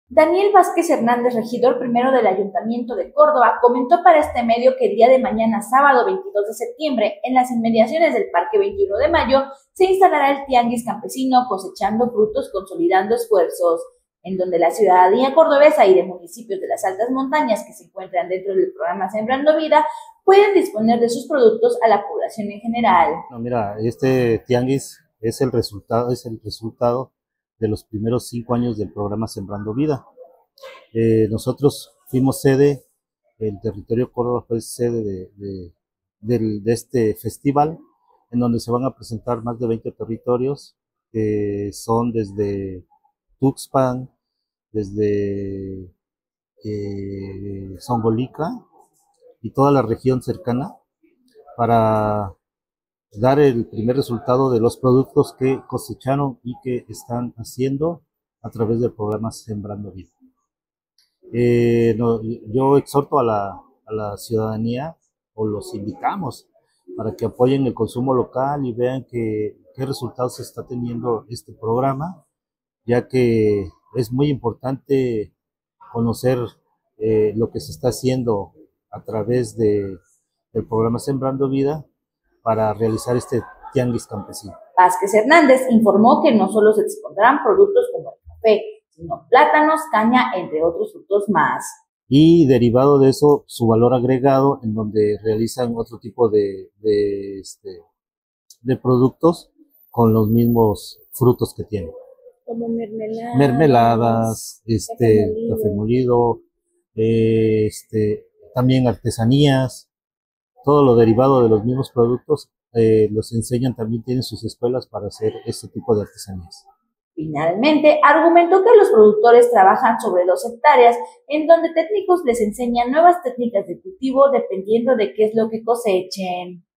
Daniel Vázquez Hernández, regidor primero del Ayuntamiento de Córdoba, comentó para este medio que el día de mañana, sábado 22 de septiembre, en las inmediaciones del Parque 21 de Mayo, se instalará el Tianguis Campesino Cosechando Frutos, Consolidando Esfuerzos, en donde la ciudadanía cordobesa y de municipios de las altas montañas que se encuentran dentro del programa Sembrando Vida pueden disponer de sus productos a la población en general. No, mira, este tianguis es el resultado de los primeros 5 años del programa Sembrando Vida. Nosotros fuimos sede, el territorio Córdoba fue sede de este festival, en donde se van a presentar más de 20 territorios, que son desde Tuxpan, desde Zongolica y toda la región cercana, para dar el primer resultado de los productos que cosecharon y que están haciendo a través del programa Sembrando Vida. No, yo exhorto a la ciudadanía, o los invitamos, para que apoyen el consumo local y vean qué resultados está teniendo este programa, ya que es muy importante conocer lo que se está haciendo a través del programa Sembrando Vida para realizar este tianguis campesino. Vázquez Hernández informó que no solo se expondrán productos como el café, sino plátanos, caña, entre otros frutos más. Y derivado de eso, su valor agregado, en donde realizan otro tipo de productos con los mismos frutos que tienen. Como Mermeladas, café molido, también artesanías, todo lo derivado de los mismos productos, los enseñan, también tienen sus escuelas para hacer este tipo de artesanías. Finalmente, argumentó que los productores trabajan sobre 2 hectáreas, en donde técnicos les enseñan nuevas técnicas de cultivo dependiendo de qué es lo que cosechen.